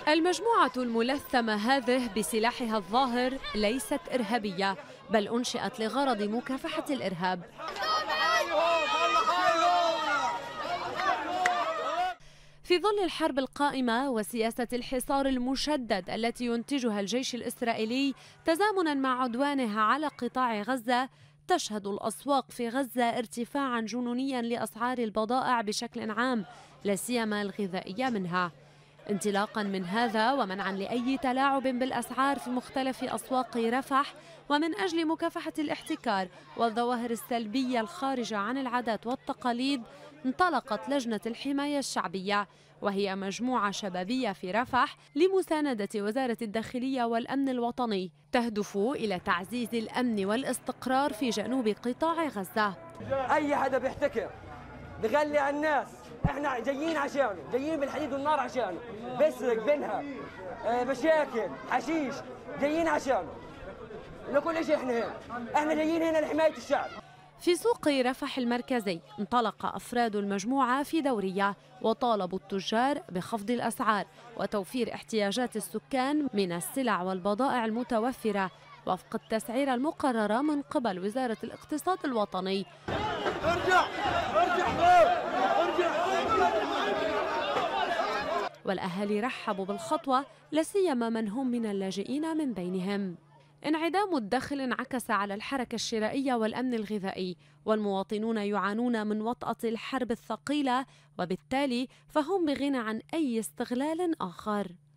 المجموعة الملثمة هذه بسلاحها الظاهر ليست إرهابية، بل أنشئت لغرض مكافحة الإرهاب. في ظل الحرب القائمة وسياسة الحصار المشدد التي ينتجها الجيش الإسرائيلي تزامنا مع عدوانه على قطاع غزة، تشهد الأسواق في غزة ارتفاعا جنونيا لأسعار البضائع بشكل عام، لا سيما الغذائية منها. انطلاقا من هذا ومنعا لأي تلاعب بالأسعار في مختلف أسواق رفح، ومن أجل مكافحة الاحتكار والظواهر السلبية الخارجة عن العادات والتقاليد، انطلقت لجنة الحماية الشعبية، وهي مجموعة شبابية في رفح لمساندة وزارة الداخلية والأمن الوطني، تهدف إلى تعزيز الأمن والاستقرار في جنوب قطاع غزة. أي حدا بيحتكر بغلي على الناس، احنا جايين عشانه، جايين بالحديد والنار عشانه، بسرق بنها مشاكل حشيش، جايين عشانه لكل شيء. احنا جايين هنا لحماية الشعب. في سوق رفح المركزي انطلق أفراد المجموعة في دورية، وطالبوا التجار بخفض الأسعار وتوفير احتياجات السكان من السلع والبضائع المتوفرة وفق التسعيرة المقررة من قبل وزارة الاقتصاد الوطني. والأهالي رحبوا بالخطوة، لا سيما من هم من اللاجئين من بينهم. انعدام الدخل انعكس على الحركة الشرائية والأمن الغذائي، والمواطنون يعانون من وطأة الحرب الثقيلة، وبالتالي فهم بغنى عن أي استغلال آخر.